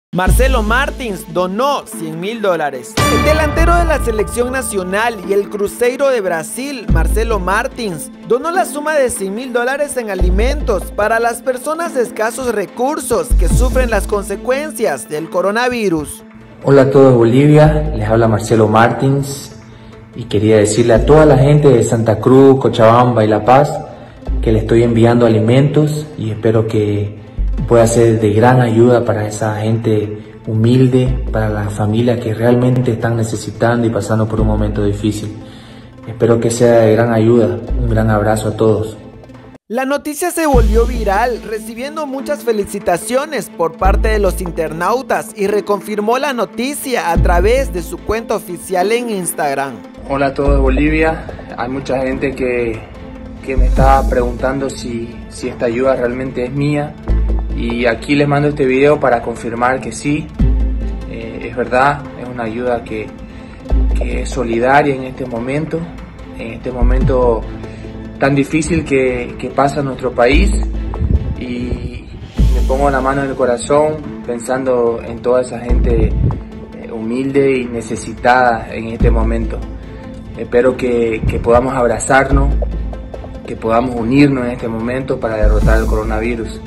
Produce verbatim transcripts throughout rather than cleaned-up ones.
Marcelo Martins donó cien mil dólares. El delantero de la selección nacional y el Cruzeiro de Brasil, Marcelo Martins, donó la suma de cien mil dólares en alimentos para las personas de escasos recursos que sufren las consecuencias del coronavirus. Hola a todos Bolivia, les habla Marcelo Martins y quería decirle a toda la gente de Santa Cruz, Cochabamba y La Paz que le estoy enviando alimentos y espero que pueda ser de gran ayuda para esa gente humilde, para las familias que realmente están necesitando y pasando por un momento difícil. Espero que sea de gran ayuda. Un gran abrazo a todos. La noticia se volvió viral, recibiendo muchas felicitaciones por parte de los internautas y reconfirmó la noticia a través de su cuenta oficial en Instagram. Hola a todos Bolivia, hay mucha gente que, que me está preguntando si, si esta ayuda realmente es mía. Y aquí les mando este video para confirmar que sí, eh, es verdad, es una ayuda que, que es solidaria en este momento, en este momento tan difícil que, que pasa en nuestro país, y me pongo la mano en el corazón pensando en toda esa gente humilde y necesitada en este momento. Espero que, que podamos abrazarnos, que podamos unirnos en este momento para derrotar el coronavirus.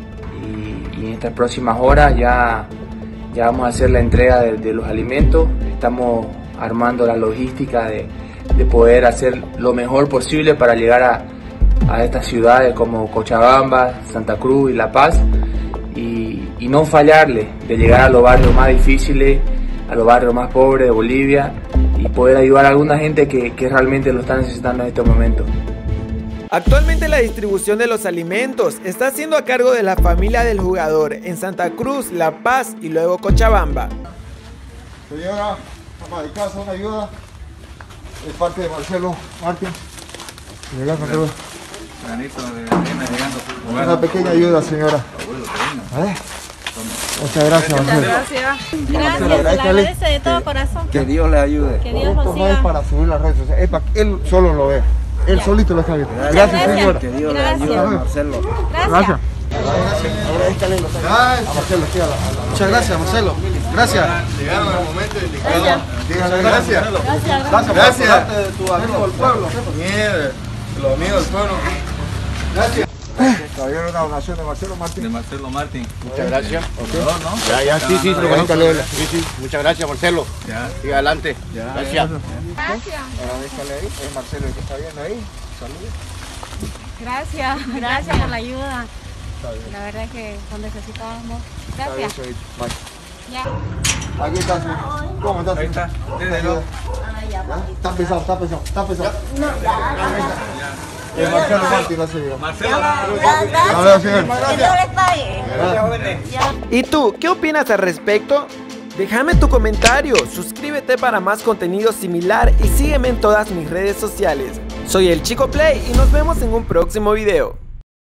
Y en estas próximas horas ya, ya vamos a hacer la entrega de, de los alimentos. Estamos armando la logística de, de poder hacer lo mejor posible para llegar a, a estas ciudades como Cochabamba, Santa Cruz y La Paz, y, y no fallarle, de llegar a los barrios más difíciles, a los barrios más pobres de Bolivia, y poder ayudar a alguna gente que, que realmente lo está necesitando en este momento. Actualmente la distribución de los alimentos está siendo a cargo de la familia del jugador en Santa Cruz, La Paz y luego Cochabamba. Señora, ama de casa, una ayuda de parte de Marcelo Martins. Una pequeña ayuda, señora. ¿Eh? Muchas gracias, Muchas Marcelo. gracias. Gracias, le agradece de todo corazón. Que Dios le ayude. Que Dios lo Esto no es siga. para subir las redes sociales, es para que él solo lo vea. Él solito lo está viendo. Gracias, Gracias. señora. Que Dios le ayude, Marcelo. Gracias. Gracias. Agradezcale los ayudas. A Marcelo, sí, a la- a la- Muchas gracias, Marcelo. Gracias. Llegaron al momento indicado. Gracias. Dígale Gracias. Gracias. Gracias. Gracias. Por parte de tu amigo del pueblo. Mierda, los amigos del pueblo. Gracias. Caballero, una donación de Marcelo Martins. De Marcelo Martín. Muchas gracias. No, no. Ya, ya, sí, sí, se lo conozco. Sí, sí. Muchas gracias, Marcelo. Ya. Siga adelante. Gracias. Gracias. Agradezcale ahí. Es Marcelo el que está viendo ahí. Saludos. Gracias. Gracias por la ayuda. La verdad es que lo necesitábamos. Está bien, Gracias. Chavito. Bye. Ya. Aquí está, sí. ¿Cómo estás? Ahí está. Déjelo. Ayuda. ¿Ya? Está pesado, está pesado, está pesado. Es Marcelo Martins, no se diga. Marcelo. A ver, señor. ¿Y tú, qué opinas al respecto? Déjame tu comentario, suscríbete para más contenido similar y sígueme en todas mis redes sociales. Soy el Chico Play y nos vemos en un próximo video.